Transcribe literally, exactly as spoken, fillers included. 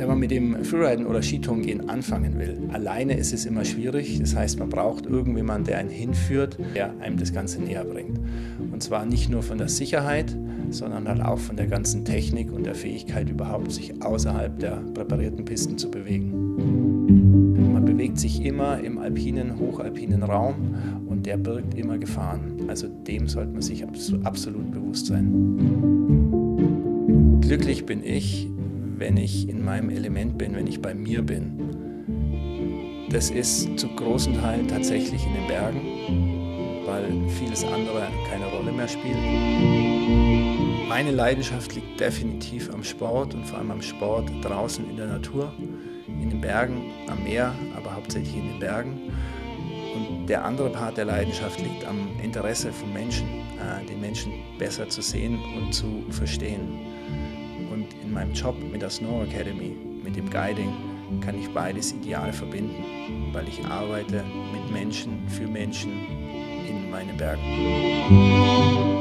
Wenn man mit dem Freeriden oder Skitourengehen anfangen will, alleine ist es immer schwierig. Das heißt, man braucht irgendjemanden, der einen hinführt, der einem das Ganze näher bringt. Und zwar nicht nur von der Sicherheit, sondern halt auch von der ganzen Technik und der Fähigkeit überhaupt, sich außerhalb der präparierten Pisten zu bewegen. Man bewegt sich immer im alpinen, hochalpinen Raum und der birgt immer Gefahren. Also dem sollte man sich absolut bewusst sein. Glücklich bin ich, wenn ich in meinem Element bin, wenn ich bei mir bin. Das ist zu großen Teilen tatsächlich in den Bergen, weil vieles andere keine Rolle mehr spielt. Meine Leidenschaft liegt definitiv am Sport und vor allem am Sport draußen in der Natur, in den Bergen, am Meer, aber hauptsächlich in den Bergen. Und der andere Part der Leidenschaft liegt am Interesse von Menschen, äh, den Menschen besser zu sehen und zu verstehen. Und in meinem Job mit der Snow Academy, mit dem Guiding, kann ich beides ideal verbinden, weil ich arbeite mit Menschen, für Menschen in meinen Bergen.